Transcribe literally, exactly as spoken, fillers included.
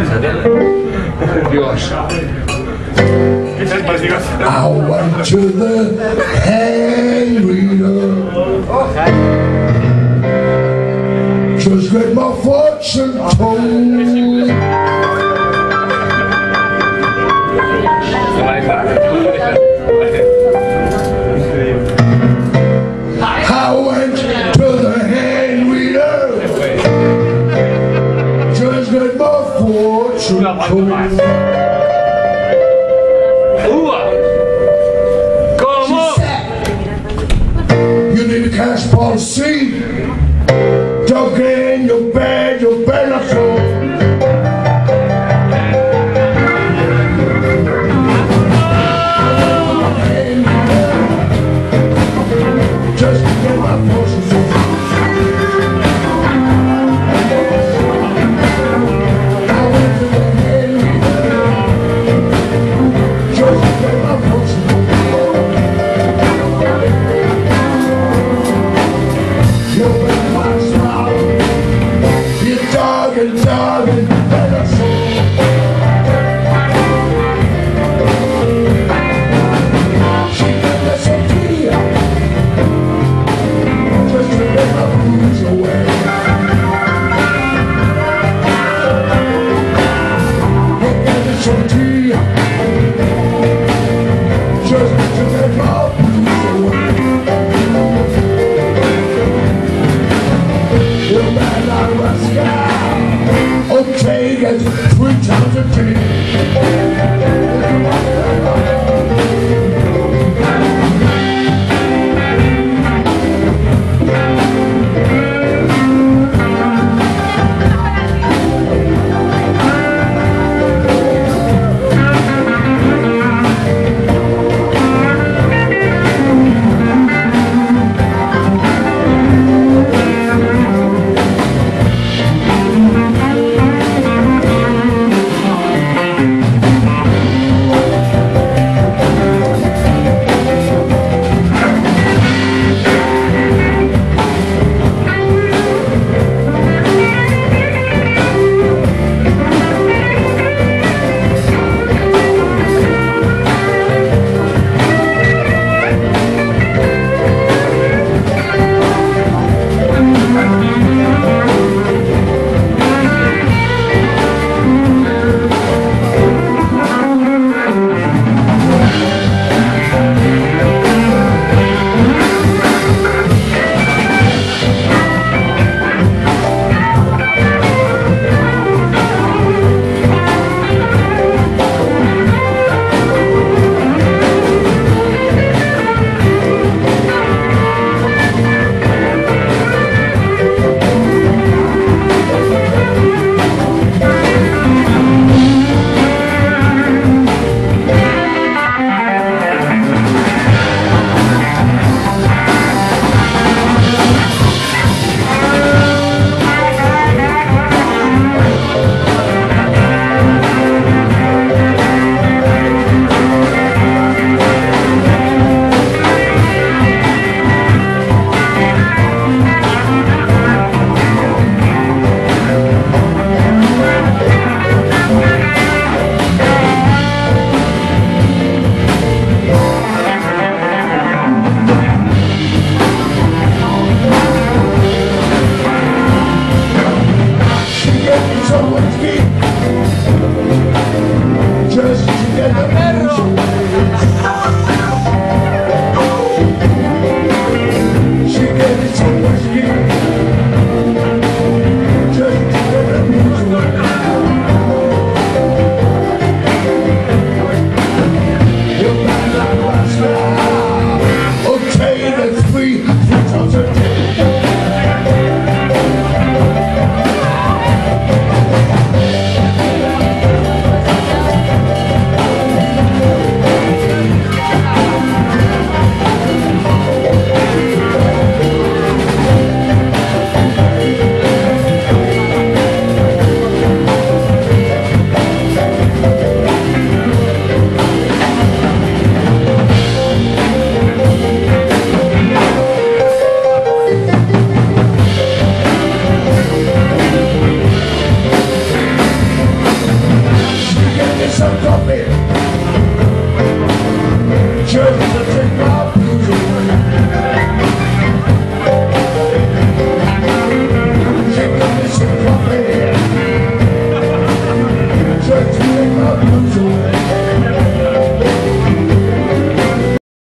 Dios. I went to the Handreader, just get my fortune told. I went to the Handreader, just get my fortune told. You need a cash policy, dug in your bed, your benefit. Just to get my fortune told. I went to the Handreader, just to get my fortune told. You better not smile, you dog and dog and better soul. She gave us a tea, just to get my blues away. He gave us some tea, just to get my blues away. You better not rush out, okay, get three times a day.